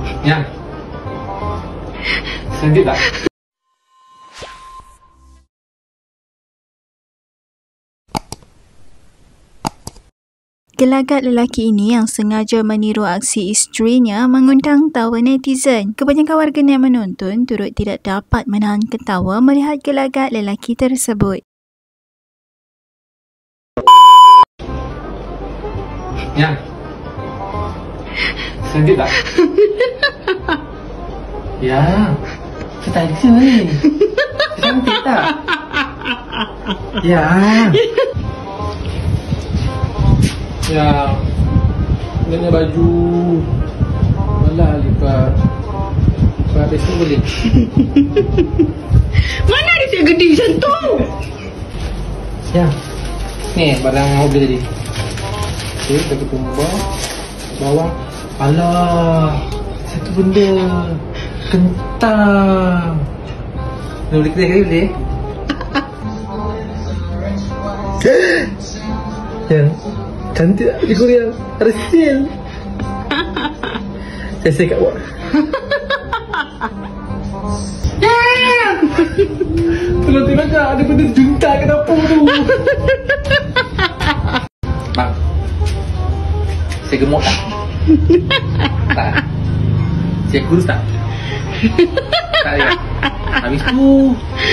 Yang sedih tak? Gelagat lelaki ini yang sengaja meniru aksi isterinya mengundang tawa netizen. Kebanyakan warganet menonton turut tidak dapat menahan ketawa melihat gelagat lelaki tersebut. Yang sedih tak? Ya, stylish ni. Cantik tak? Ya. Ya, dengan baju malah lipat habis tu boleh. Mana ada saya gede macam tu? Ya, ni barang yang beli tadi. Okay, bagi tumbang bawang. Alah, satu benda kentang. Boleh kedai boleh? Yang cantik tak di Korea? Ada sale. Saya kat awak. Belum tengok tak ada benda junta kat dapur tu. Bang, saya gemuk tak? Tak. Saya kurus tak? Tak ada. Habis tu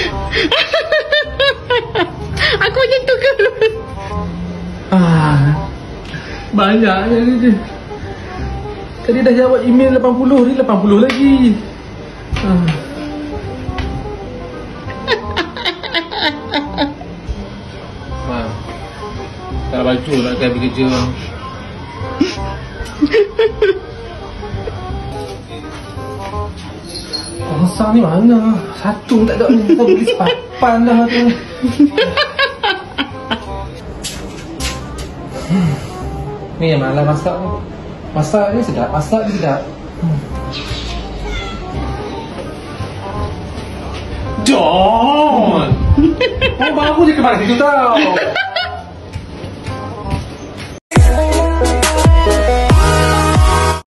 Aku macam tu ke? banyak ni. Tadi dah jawab email 80, ni 80 lagi. Tak baju nak pergi kerja. Konsang ni mana? Satu tak ada ni. Kau beli sepapan dah tu. Ni yang malah masak ni. Masak ni sedap, masak ni sedap. John! Kau baru je ke mana situ tau?